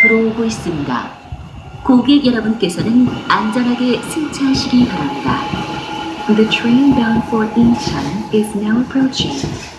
앞으로 오고 있습니다. 고객 여러분께서는 안전하게 승차하시기 바랍니다. The train bound for Incheon is now approaching.